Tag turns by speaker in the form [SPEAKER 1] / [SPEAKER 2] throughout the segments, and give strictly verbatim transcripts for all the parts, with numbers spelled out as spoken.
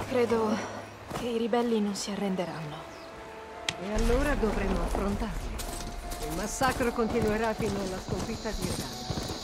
[SPEAKER 1] Credo che i ribelli non si arrenderanno.
[SPEAKER 2] E allora dovremo affrontarli. Il massacro continuerà fino alla sconfitta di Edan.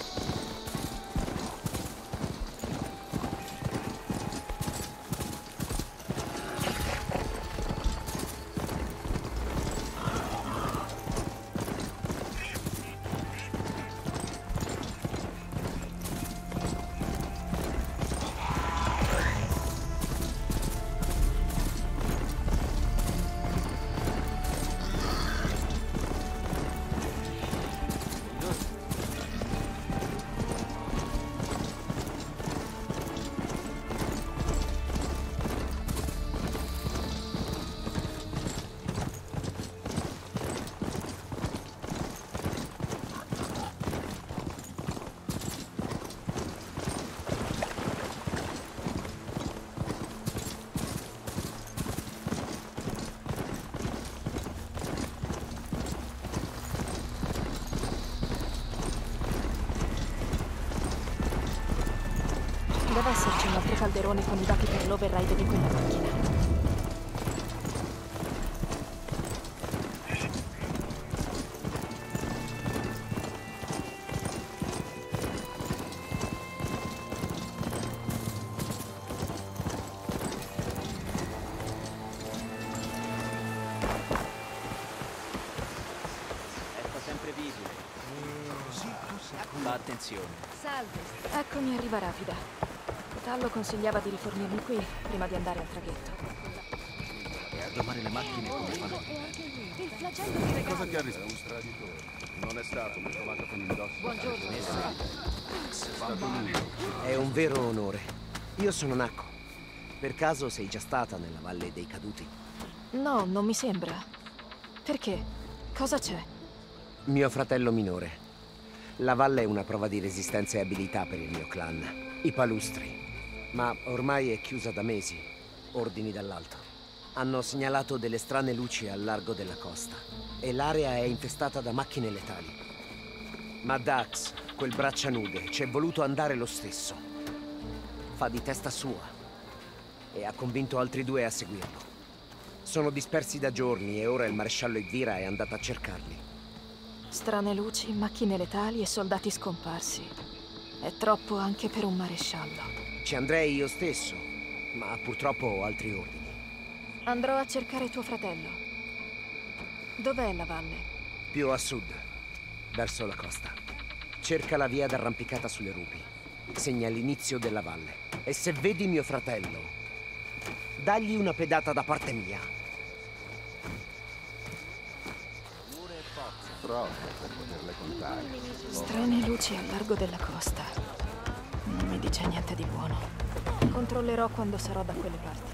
[SPEAKER 1] Deve esserci un altro calderone con i dati per l'override di quella macchina.
[SPEAKER 3] Resta sempre visibile. Fa attenzione.
[SPEAKER 1] Salve. Eccomi arriva rapida. Tallo consigliava di rifornirmi qui prima di andare al traghetto.
[SPEAKER 3] E a domare le macchine come fanno?
[SPEAKER 1] Il flagello di regalo.
[SPEAKER 4] Cosa ti ha risposto? È un traditore. Non è stato, mi ho trovato con indosso.
[SPEAKER 1] Buongiorno.
[SPEAKER 4] È stato lui.
[SPEAKER 5] È un vero onore. Io sono Nako. Per caso sei già stata nella Valle dei Caduti?
[SPEAKER 1] No, non mi sembra. Perché? Cosa c'è?
[SPEAKER 5] Mio fratello minore. La valle è una prova di resistenza e abilità per il mio clan. I palustri. Ma ormai è chiusa da mesi. Ordini dall'alto. Hanno segnalato delle strane luci al largo della costa. E l'area è infestata da macchine letali. Ma Dax, quel braccianude, ci è voluto andare lo stesso. Fa di testa sua. E ha convinto altri due a seguirlo. Sono dispersi da giorni e ora il maresciallo Idvira è andato a cercarli.
[SPEAKER 1] Strane luci, macchine letali e soldati scomparsi. È troppo anche per un maresciallo.
[SPEAKER 5] Ci andrei io stesso, ma purtroppo ho altri ordini.
[SPEAKER 1] Andrò a cercare tuo fratello. Dov'è la valle?
[SPEAKER 5] Più a sud, verso la costa. Cerca la via d'arrampicata sulle rupi. Segna l'inizio della valle. E se vedi mio fratello, dagli una pedata da parte mia.
[SPEAKER 4] Troppo per poterle contare.
[SPEAKER 1] Strane luci al largo della costa. Non mi dice niente di buono. Controllerò quando sarò da quelle parti.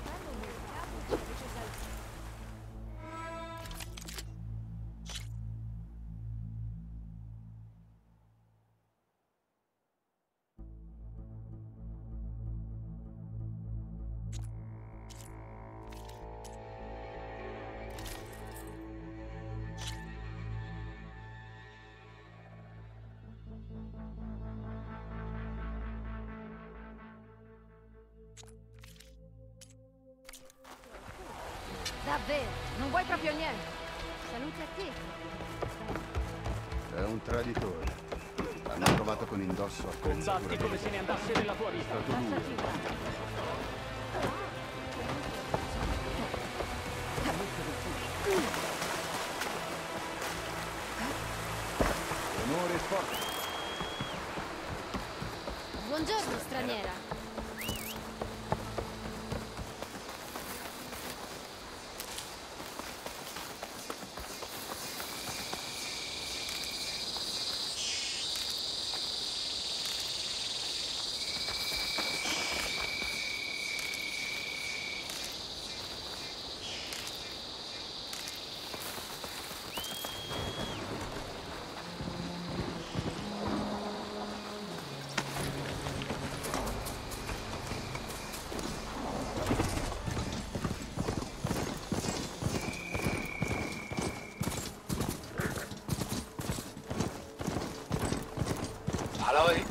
[SPEAKER 6] Davvero? Non vuoi proprio niente? Salute a te.
[SPEAKER 4] È un traditore. L'hanno trovato con indosso a
[SPEAKER 3] Combatti come se ne andasse della tua vita.
[SPEAKER 4] stato lui. Onore e forza.
[SPEAKER 6] Buongiorno, straniera.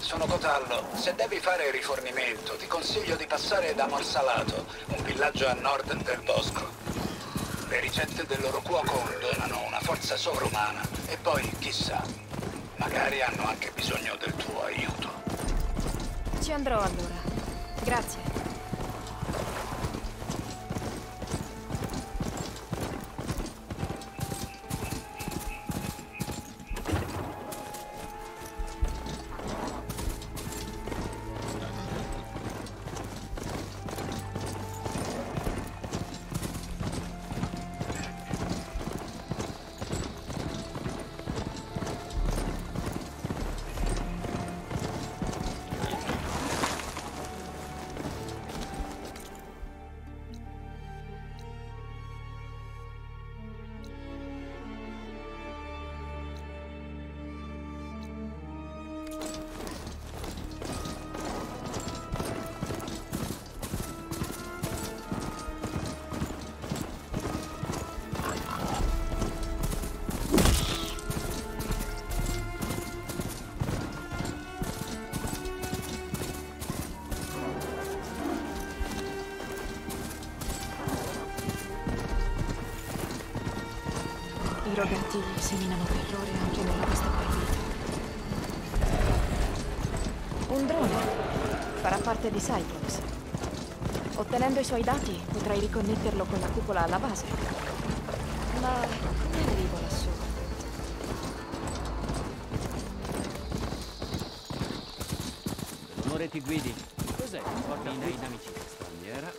[SPEAKER 7] sono Cotallo. Se devi fare rifornimento, ti consiglio di passare da Morsalato, un villaggio a nord del bosco. Le ricette del loro cuoco donano una forza sovrumana e poi, chissà, magari hanno anche bisogno del tuo aiuto.
[SPEAKER 1] Ci andrò allora. Grazie. I rogati seminano terrore anche nella vista proibita. Un drone farà parte di Cyclops. Ottenendo i suoi dati potrai riconnetterlo con la cupola alla base. Ma come arrivo lassù?
[SPEAKER 3] L'onore ti guidi. Cos'è? Porta in amicizia straniera.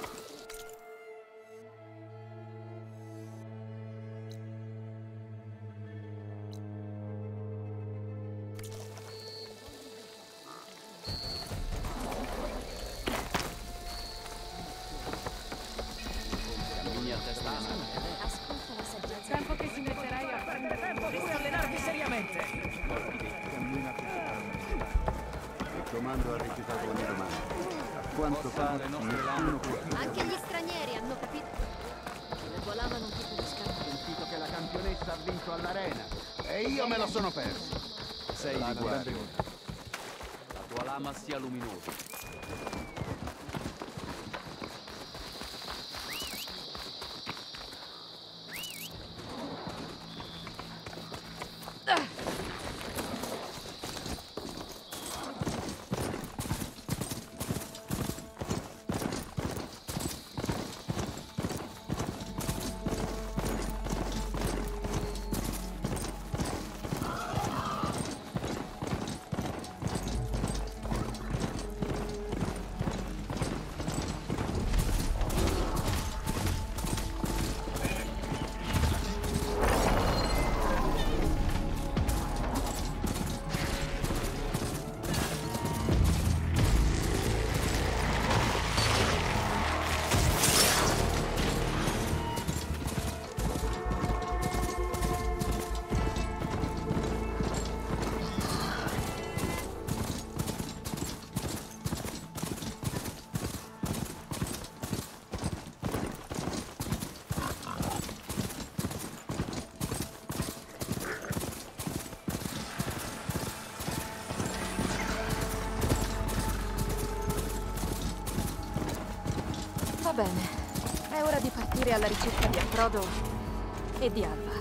[SPEAKER 6] Ascolta la saggezza.
[SPEAKER 2] Tempo che si metterai a prendere tempo di allenarti seriamente.
[SPEAKER 4] Cammina più il comando ha rifiutato la mia domanda. A quanto pare nessuno può più.
[SPEAKER 6] Anche gli stranieri hanno capito. Le Volama non ti puliscano.
[SPEAKER 4] Ho sentito che la campionessa ha vinto all'arena e io me lo sono perso. Sei di guardia.
[SPEAKER 3] La tua lama sia luminosa.
[SPEAKER 1] Va bene, è ora di partire alla ricerca di Aprodo e di Alba.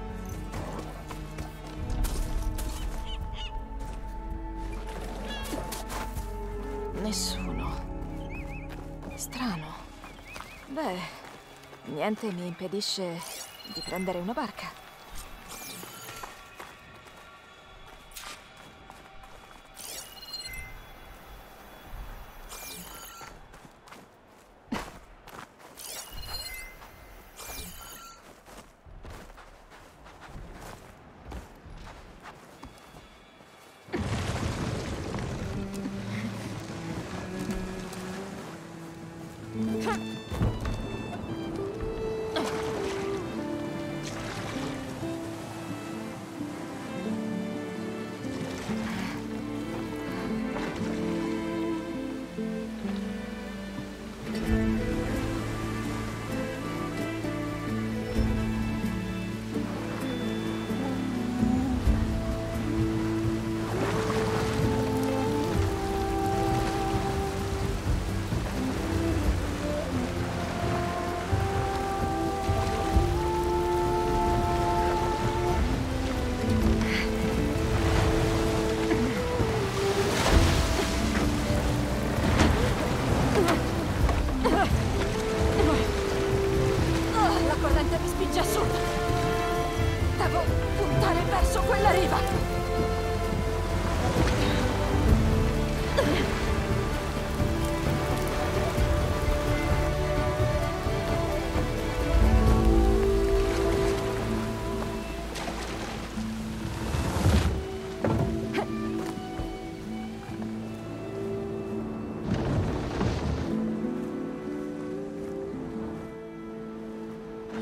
[SPEAKER 1] Nessuno. Strano. Beh, niente mi impedisce di prendere una barca.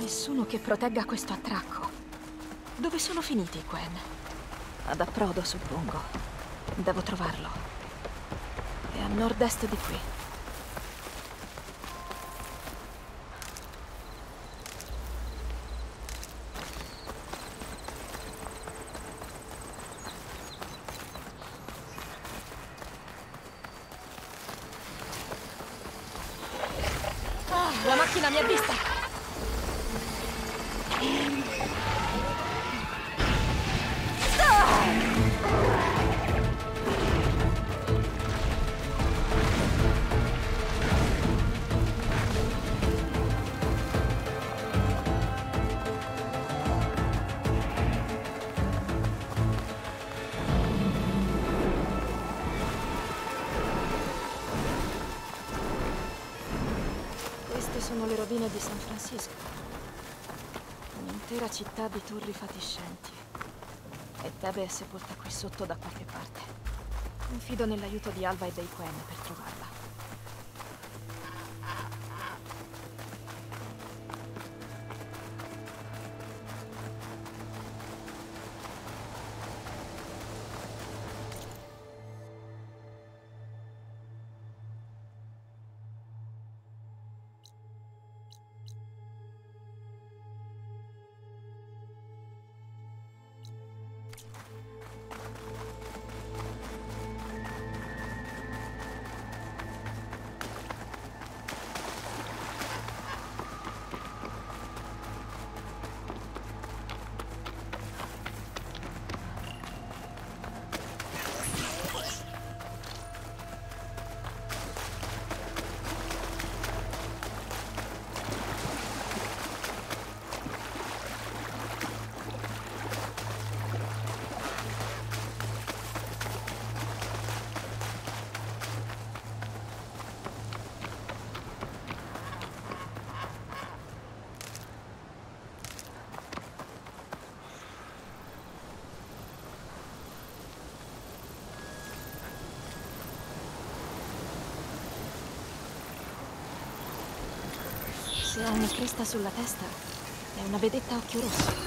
[SPEAKER 1] Nessuno che protegga questo attracco. Dove sono finiti i Quen? Ad approdo, suppongo. Devo trovarlo. È a nord-est di qui. Ah, la macchina mi ha vista! Queste sono le rovine di San Francisco. Un'intera città di torri fatiscenti. E Tebe è sepolta qui sotto da qualche parte. Confido nell'aiuto di Alva e dei Quen per trovarla. Se ha una cresta sulla testa, è una vedetta a occhio rosso.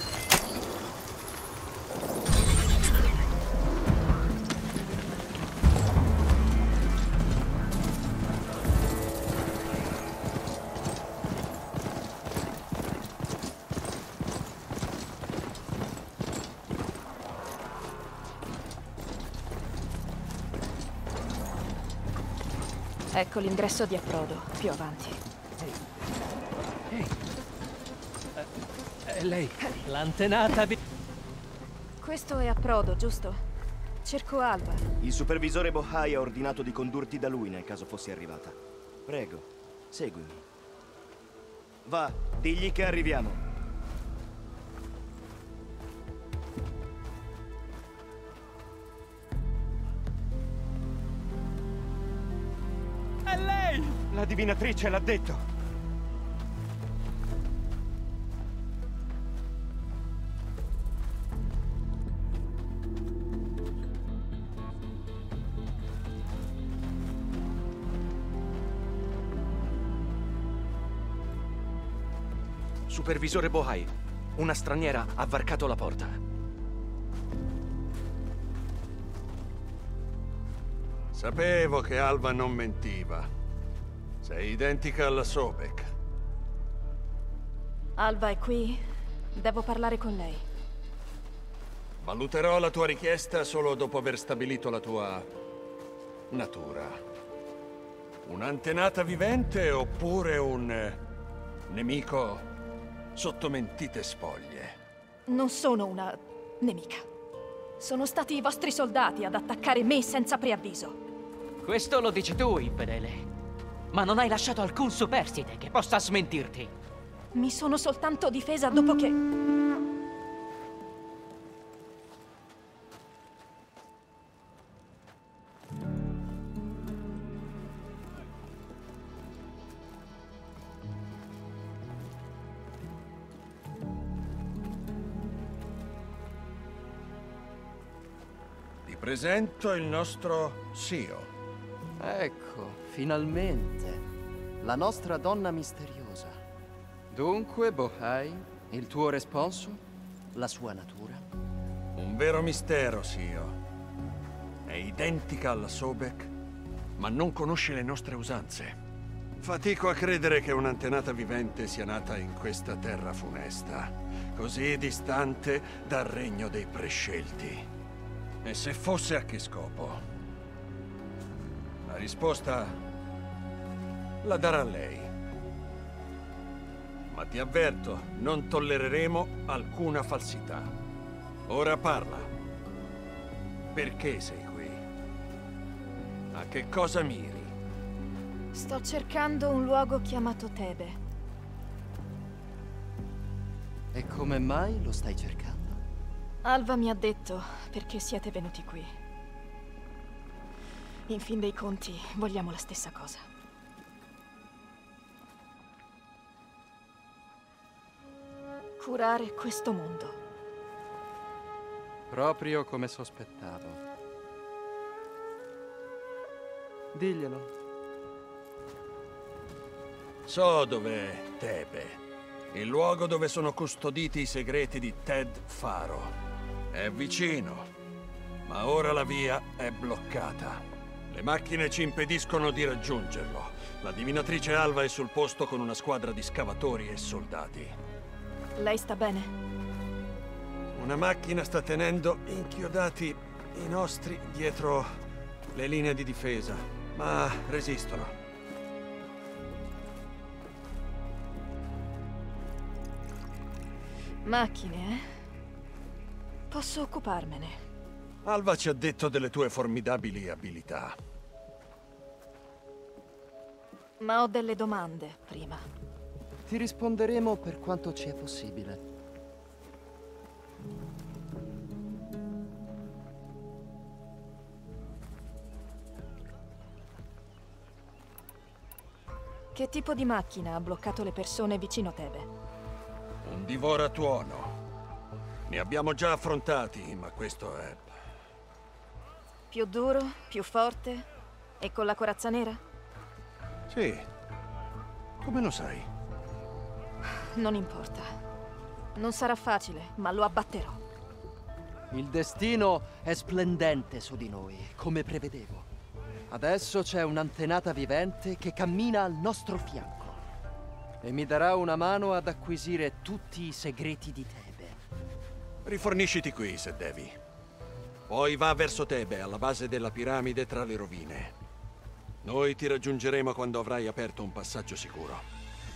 [SPEAKER 1] Ecco l'ingresso di approdo, più avanti.
[SPEAKER 3] Ehi. È lei, l'antenata vi...
[SPEAKER 1] Questo è approdo, giusto? Cerco Alva.
[SPEAKER 8] Il supervisore Bohai ha ordinato di condurti da lui nel caso fossi arrivata. Prego, seguimi. Va, digli che arriviamo.
[SPEAKER 3] È lei!
[SPEAKER 8] La divinatrice l'ha detto.
[SPEAKER 9] Supervisore Bohai, una straniera ha varcato la porta.
[SPEAKER 4] Sapevo che Alva non mentiva. Sei identica alla Sobek.
[SPEAKER 1] Alva è qui? Devo parlare con lei.
[SPEAKER 4] Valuterò la tua richiesta solo dopo aver stabilito la tua natura. Un'antenata vivente oppure un nemico sotto mentite spoglie?
[SPEAKER 1] Non sono una nemica. Sono stati i vostri soldati ad attaccare me senza preavviso.
[SPEAKER 3] Questo lo dici tu, infedele. Ma non hai lasciato alcun superstite che possa smentirti.
[SPEAKER 1] Mi sono soltanto difesa dopo che...
[SPEAKER 4] Ti presento il nostro S I O.
[SPEAKER 10] Ecco, finalmente. La nostra donna misteriosa. Dunque, Bohai, il tuo responso? La sua natura?
[SPEAKER 11] Un vero mistero, Sio. È identica alla Sobek, ma non conosce le nostre usanze. Fatico a credere che un'antenata vivente sia nata in questa terra funesta, così distante dal regno dei prescelti. E se fosse, a che scopo? La risposta la darà lei. Ma ti avverto, non tollereremo alcuna falsità. Ora parla. Perché sei qui? A che cosa miri?
[SPEAKER 1] Sto cercando un luogo chiamato Tebe.
[SPEAKER 10] E come mai lo stai cercando?
[SPEAKER 1] Alva mi ha detto perché siete venuti qui. In fin dei conti, vogliamo la stessa cosa. Curare questo mondo.
[SPEAKER 10] Proprio come sospettavo. Diglielo.
[SPEAKER 11] So dov'è Tebe, il luogo dove sono custoditi i segreti di Ted Faro. È vicino, ma ora la via è bloccata. Le macchine ci impediscono di raggiungerlo. La divinatrice Alva è sul posto con una squadra di scavatori e soldati.
[SPEAKER 1] Lei sta bene?
[SPEAKER 11] Una macchina sta tenendo inchiodati i nostri dietro le linee di difesa, ma resistono.
[SPEAKER 1] Macchine, eh? Posso occuparmene.
[SPEAKER 11] Alva ci ha detto delle tue formidabili abilità.
[SPEAKER 1] Ma ho delle domande prima.
[SPEAKER 10] Ti risponderemo per quanto ci è possibile.
[SPEAKER 1] Che tipo di macchina ha bloccato le persone vicino a Tebe?
[SPEAKER 11] Un divoratuono. Ne abbiamo già affrontati, ma questo è...
[SPEAKER 1] Più duro, più forte e con la corazza nera?
[SPEAKER 11] Sì. Come lo sai?
[SPEAKER 1] Non importa. Non sarà facile, ma lo abbatterò.
[SPEAKER 10] Il destino è splendente su di noi, come prevedevo. Adesso c'è un'antenata vivente che cammina al nostro fianco. E mi darà una mano ad acquisire tutti i segreti di Tebe.
[SPEAKER 11] Rifornisciti qui, se devi. Poi va verso Tebe, alla base della piramide tra le rovine. Noi ti raggiungeremo quando avrai aperto un passaggio sicuro.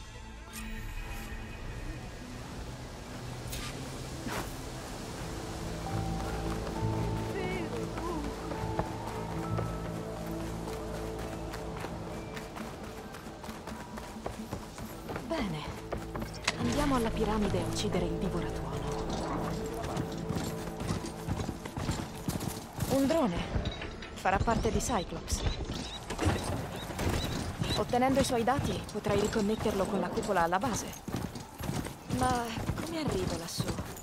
[SPEAKER 1] Bene. Andiamo alla piramide a uccidere il divoratuono. Un drone. Farà parte di Cyclops. Ottenendo i suoi dati, potrai riconnetterlo con la cupola alla base. Ma come arrivo lassù?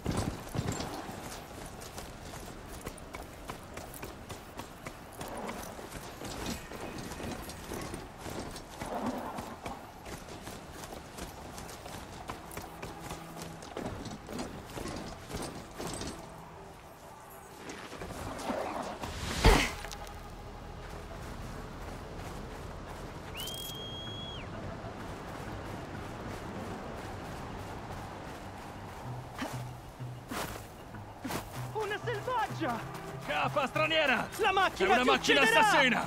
[SPEAKER 9] Capa straniera!
[SPEAKER 3] La macchina!
[SPEAKER 9] È una macchina
[SPEAKER 3] ucciderà!
[SPEAKER 9] assassina!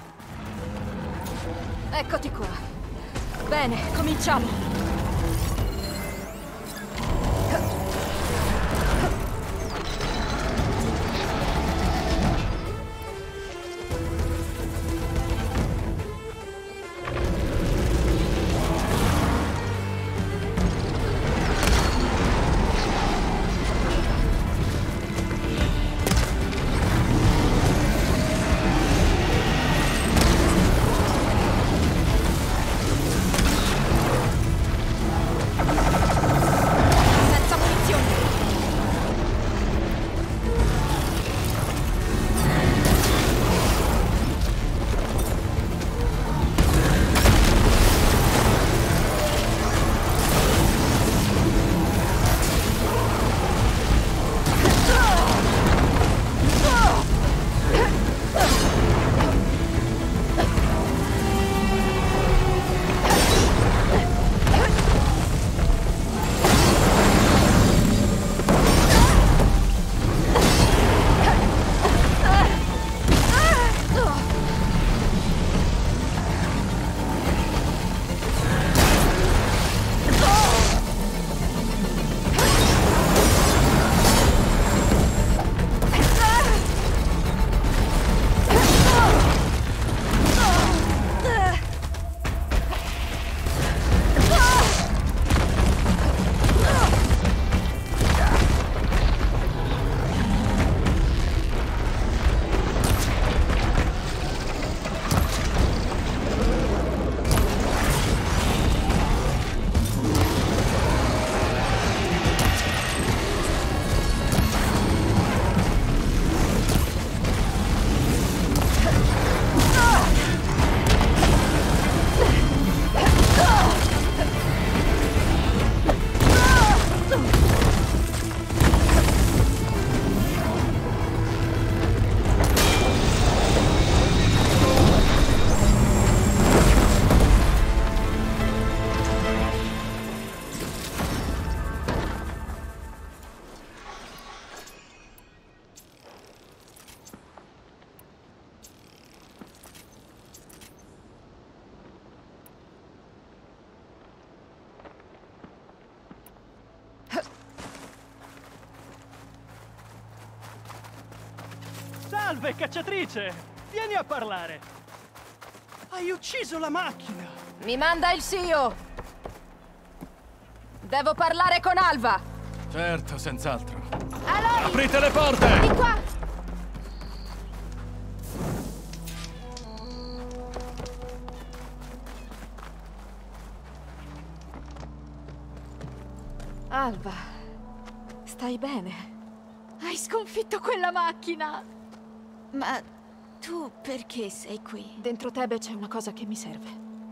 [SPEAKER 1] Eccoti qua. Bene, cominciamo.
[SPEAKER 12] Salve, cacciatrice! Vieni a parlare! Hai ucciso la macchina!
[SPEAKER 1] Mi manda il S I O! Devo parlare con Alva!
[SPEAKER 13] Certo, senz'altro.
[SPEAKER 6] Aloy!
[SPEAKER 13] Aprite le porte!
[SPEAKER 6] Di qua!
[SPEAKER 1] Alva, stai bene?
[SPEAKER 6] Hai sconfitto quella macchina! Ma tu perché sei qui?
[SPEAKER 1] Dentro Tebe c'è una cosa che mi serve.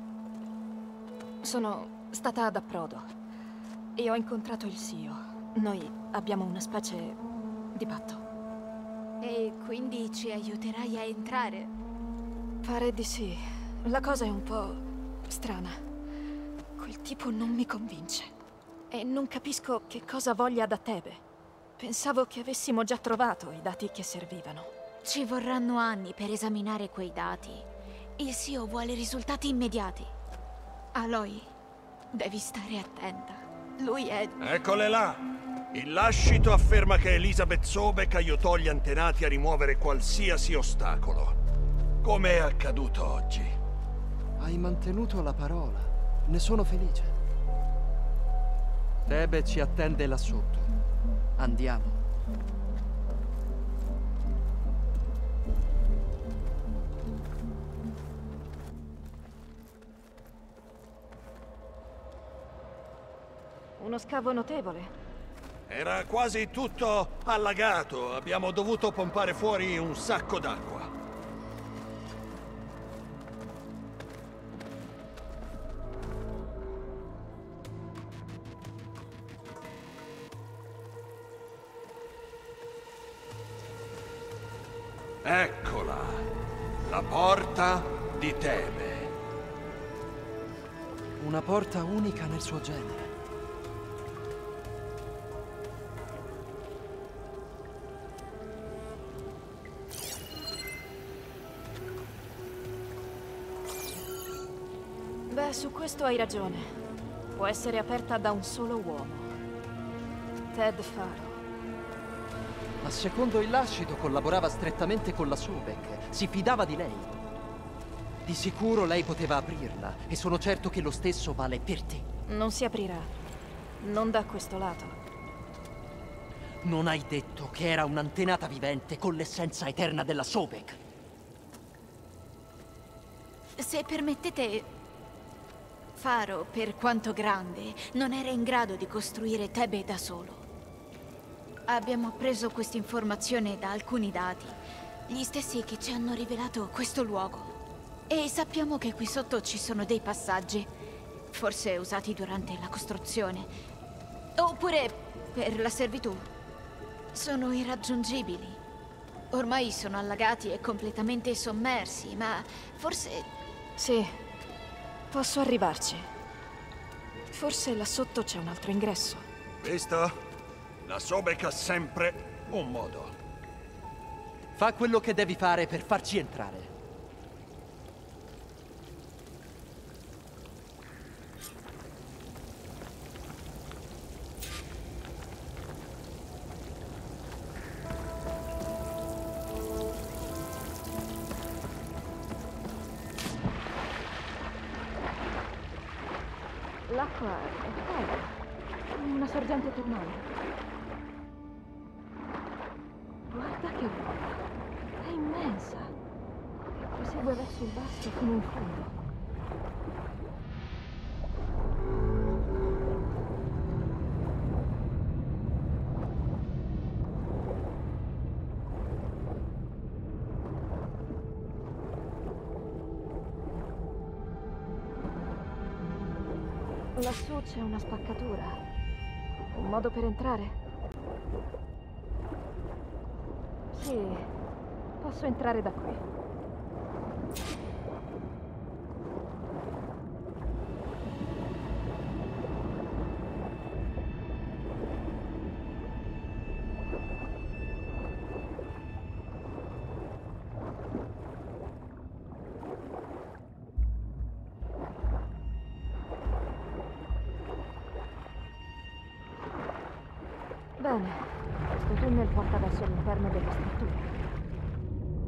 [SPEAKER 1] Sono stata ad approdo e ho incontrato il S I O. Noi abbiamo una specie di patto.
[SPEAKER 6] E quindi ci aiuterai a entrare?
[SPEAKER 1] Pare di sì. La cosa è un po' strana. Quel tipo non mi convince. E non capisco che cosa voglia da Tebe. Pensavo che avessimo già trovato i dati che servivano.
[SPEAKER 6] Ci vorranno anni per esaminare quei dati. Il S I O vuole risultati immediati. Aloy, devi stare attenta. Lui è...
[SPEAKER 11] Eccole là! Il lascito afferma che Elizabeth Sobek aiutò gli antenati a rimuovere qualsiasi ostacolo. Come è accaduto oggi?
[SPEAKER 10] Hai mantenuto la parola. Ne sono felice. Tebe ci attende là sotto. Andiamo.
[SPEAKER 1] Uno scavo notevole.
[SPEAKER 11] Era quasi tutto allagato. Abbiamo dovuto pompare fuori un sacco d'acqua. Eccola, la porta di Tebe.
[SPEAKER 10] Una porta unica nel suo genere.
[SPEAKER 1] Beh, su questo hai ragione. Può essere aperta da un solo uomo. Ted Faro.
[SPEAKER 10] Ma secondo il lascito collaborava strettamente con la Sobek. Si fidava di lei. Di sicuro lei poteva aprirla, e sono certo che lo stesso vale per te.
[SPEAKER 1] Non si aprirà. Non da questo lato.
[SPEAKER 10] Non hai detto che era un'antenata vivente con l'essenza eterna della Sobek.
[SPEAKER 6] Se permettete... Faro, per quanto grande, non era in grado di costruire Tebe da solo. Abbiamo appreso questa informazione da alcuni dati, gli stessi che ci hanno rivelato questo luogo. E sappiamo che qui sotto ci sono dei passaggi, forse usati durante la costruzione, oppure per la servitù. Sono irraggiungibili. Ormai sono allagati e completamente sommersi, ma forse...
[SPEAKER 1] Sì, posso arrivarci. Forse là sotto c'è un altro ingresso.
[SPEAKER 11] Visto? La Sobek ha sempre un modo.
[SPEAKER 10] Fa quello che devi fare per farci entrare.
[SPEAKER 1] L'acqua è calda, come una sorgente termale. Guarda che roba! È immensa! E prosegue verso il basso fino in fondo. Lassù c'è una spaccatura. Un modo per entrare? Sì, posso entrare da qui. Bene, questo tunnel porta verso l'interno della struttura.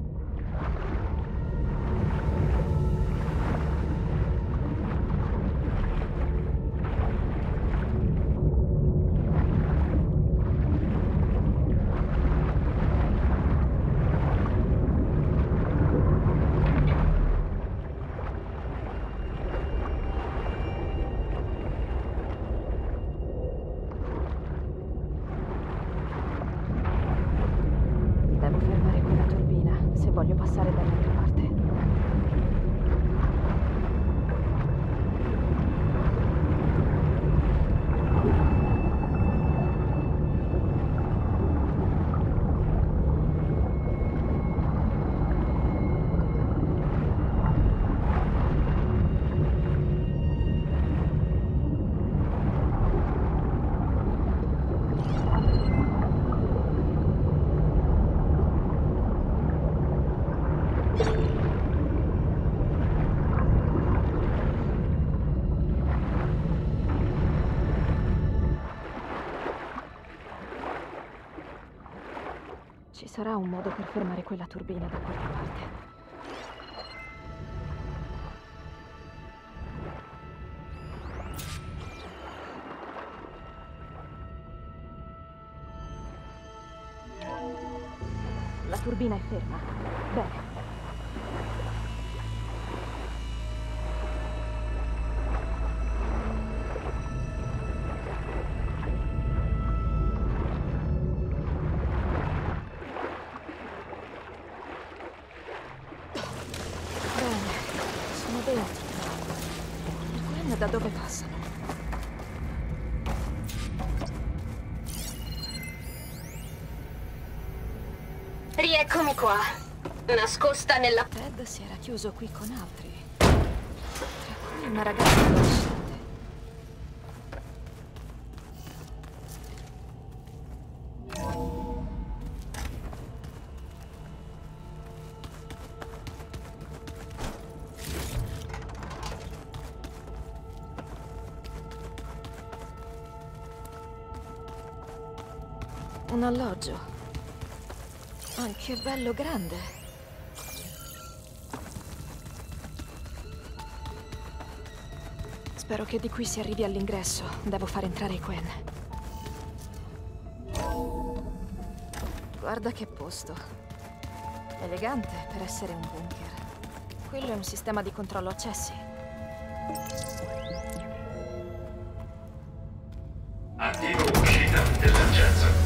[SPEAKER 1] sarà un modo per fermare quella turbina da qualche parte. La turbina è ferma. Bene. Da dove passano?
[SPEAKER 14] Rieccomi qua, nascosta nella...
[SPEAKER 1] Ted si era chiuso qui con altri, tra cui una ragazza adolescente. Un alloggio. Anche bello grande. Spero che di qui si arrivi all'ingresso. Devo far entrare i Quen. Guarda che posto. Elegante per essere un bunker. Quello è un sistema di controllo accessi.
[SPEAKER 15] Attivo uscita dell'accesso.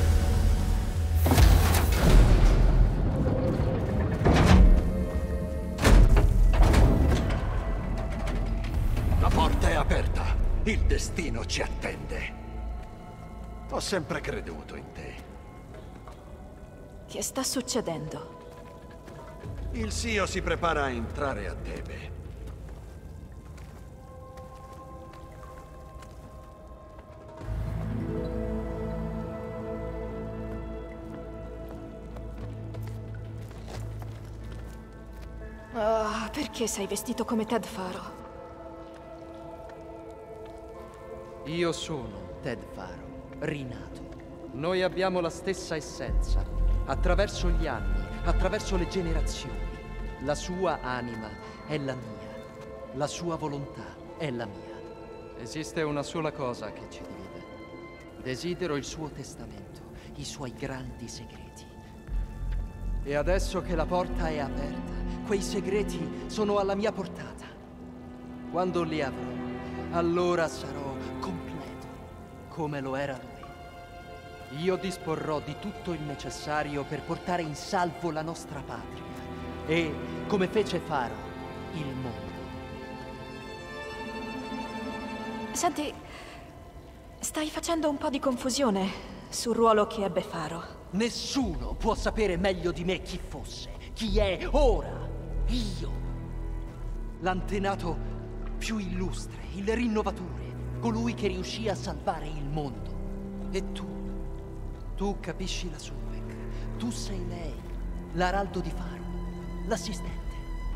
[SPEAKER 11] Aperta. Il destino ci attende. Ho sempre creduto in te.
[SPEAKER 1] Che sta succedendo?
[SPEAKER 11] Il Sio si prepara a entrare a Tebe.
[SPEAKER 1] Oh, perché sei vestito come Ted Faro?
[SPEAKER 10] Io sono Ted Faro, rinato. Noi abbiamo la stessa essenza, attraverso gli anni, attraverso le generazioni. La sua anima è la mia, la sua volontà è la mia. Esiste una sola cosa che ci divide. Desidero il suo testamento, i suoi grandi segreti. E adesso che la porta è aperta, quei segreti sono alla mia portata. Quando li avrò, allora sarò completo, come lo era lui. Io disporrò di tutto il necessario per portare in salvo la nostra patria e, come fece Faro, il mondo.
[SPEAKER 1] Senti, stai facendo un po' di confusione sul ruolo che ebbe Faro.
[SPEAKER 10] Nessuno può sapere meglio di me chi fosse, chi è ora. Io. L'antenato più illustre, il rinnovatore. Colui che riuscì a salvare il mondo. E tu, tu capisci la Sobek. Tu sei lei, l'araldo di Faro, l'assistente.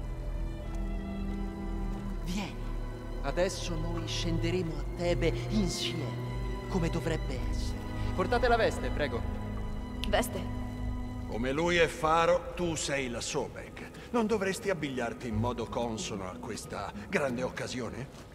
[SPEAKER 10] Vieni, adesso noi scenderemo a Tebe insieme, come dovrebbe essere. Portate la veste, prego.
[SPEAKER 1] Veste?
[SPEAKER 11] Come lui è Faro, tu sei la Sobek. Non dovresti abbigliarti in modo consono a questa grande occasione?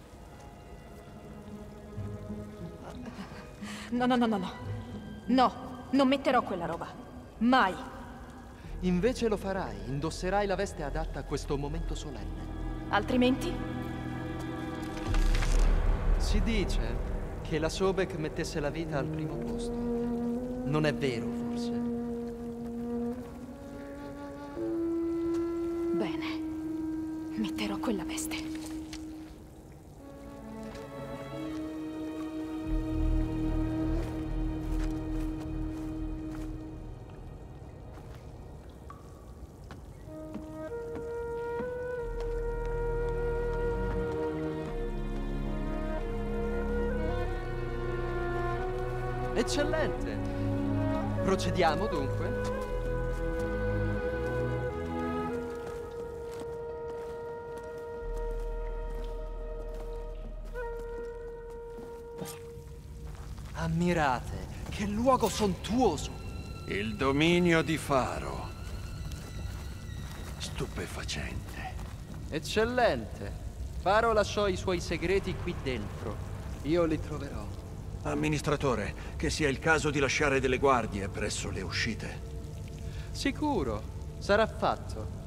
[SPEAKER 1] No, no, no, no, no. No, non metterò quella roba. Mai.
[SPEAKER 10] Invece lo farai. Indosserai la veste adatta a questo momento solenne.
[SPEAKER 1] Altrimenti?
[SPEAKER 10] Si dice che la Sobek mettesse la vita al primo posto. Non è vero, forse?
[SPEAKER 1] Bene. Metterò quella veste.
[SPEAKER 10] Eccellente! Procediamo dunque? Ammirate, che luogo sontuoso!
[SPEAKER 11] Il dominio di Faro. Stupefacente.
[SPEAKER 10] Eccellente. Faro lasciò i suoi segreti qui dentro. Io li troverò.
[SPEAKER 11] Amministratore, che sia il caso di lasciare delle guardie presso le uscite.
[SPEAKER 10] Sicuro. Sarà fatto.